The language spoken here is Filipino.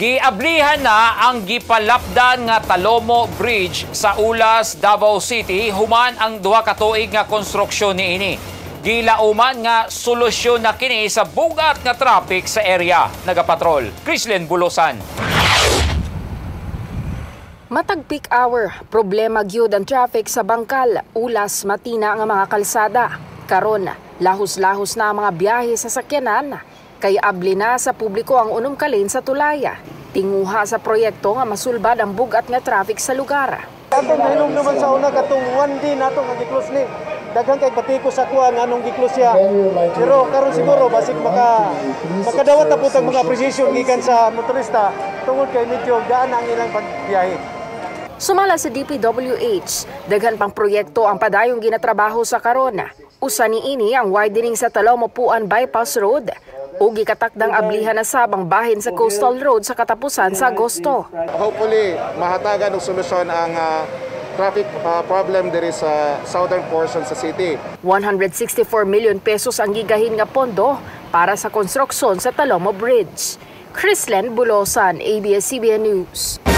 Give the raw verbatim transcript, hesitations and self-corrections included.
Giablihan na ang gipalapdan nga Talomo Bridge sa Ulas, Davao City human ang duha ka tuig nga konstruksyon niini. Gilauman nga solusyon na kini sa bugat nga traffic sa area. Nagapatrol, Chrislyn Bulosan. Matag peak hour, problema gyud ang traffic sa Bangkal, Ulas, Matina nga mga kalsada. Karon, lahos-lahos na ang mga biyahe sa sakyanan. Kay abli na sa publiko ang unom ka lane sa Tulaya. Tinguha sa proyekto nga masulbad ang bugat nga traffic sa lugar. Atong hilom naman sa una katong one day nato nga giklos ni. Daghang kay patiko sa kuan anong giklos siya. Pero karon siguro basig maka makadawat na putang mga appreciation gikan sa motorista tungod kay medyo gaan ang ilang pagbiyahe. Sumala sa D P W H, daghan pang proyekto ang padayong ginatrabaho sa karon. Usa niini ang widening sa Talomo-Puan Bypass Road. O gikatakdang ablihan na sabang bahin sa Coastal Road sa katapusan sa Agosto. Hopefully, mahatagan ng solusyon ang uh, traffic uh, problem diri sa southern portion sa city. one hundred sixty-four million pesos ang gigahin nga pondo para sa konstruksyon sa Talomo Bridge. Chrislyn Bulosan, A B S C B N News.